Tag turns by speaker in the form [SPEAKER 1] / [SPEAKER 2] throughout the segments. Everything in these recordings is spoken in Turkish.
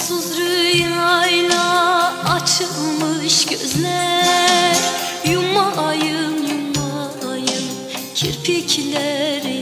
[SPEAKER 1] sonsuz rüyayla açılmış gözler. Yumayım yumayım kirpiklerini,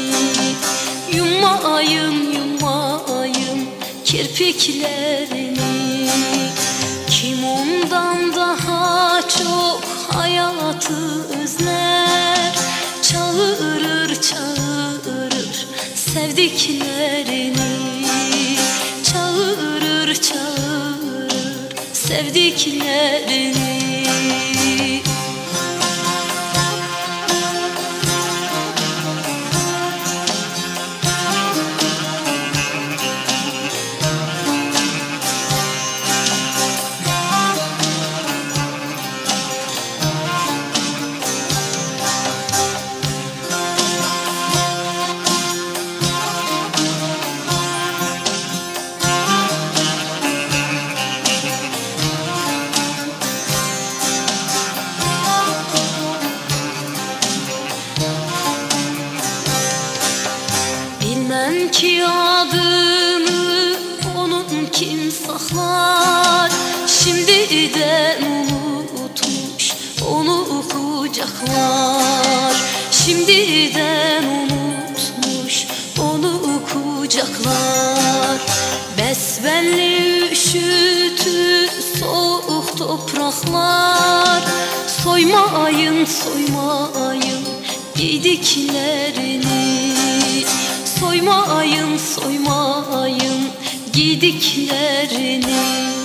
[SPEAKER 1] yumayım yumayım kirpiklerini. Kim ondan daha çok hayatı özler, çağırır çağırır sevdiklerini, çağırır çağırır sevdiklerini. Bilmem ki adını onun kim saklar, şimdiden unutmuş onu kucaklar, şimdiden unutmuş onu kucaklar. Besbelli üşütü soğuk topraklar, soymayın soymayın giydiklerini, soymayın soymayın giydiklerini.